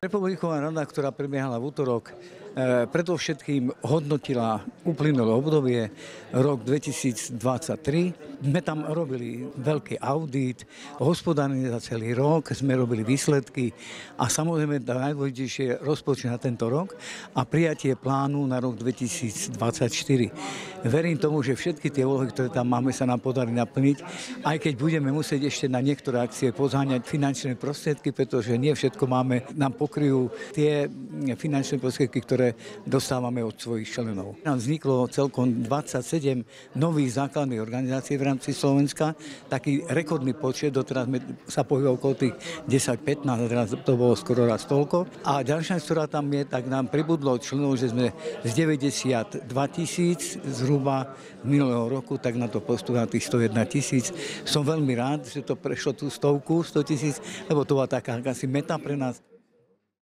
Republiková rada, ktorá prebiehala v útorok, predovšetkým hodnotila uplynulé obdobie, rok 2023. Sme tam robili veľký audit, hospodárenie za celý rok, sme robili výsledky a samozrejme najdôležitejšie rozpočet na tento rok a prijatie plánu na rok 2024. Verím tomu, že všetky tie úlohy, ktoré tam máme, sa nám podarí naplniť, aj keď budeme musieť ešte na niektoré akcie pozháňať finančné prostriedky, pretože nie všetko máme, nám pokryjú tie finančné prostriedky, ktoré dostávame od svojich členov. Nám vzniklo celkom 27 nových základných organizácií v rámci Slovenska, taký rekordný počet, doteraz sa pohybuje okolo tých 10-15, a teraz to bolo skoro raz toľko. A ďalšia, ktorá tam je, tak nám pribudlo členov, že sme z 92 000 zhruba minulého roku, tak na to postupuje tých 101 000. Som veľmi rád, že to prešlo tú 100 000, lebo to bola taká asi meta pre nás.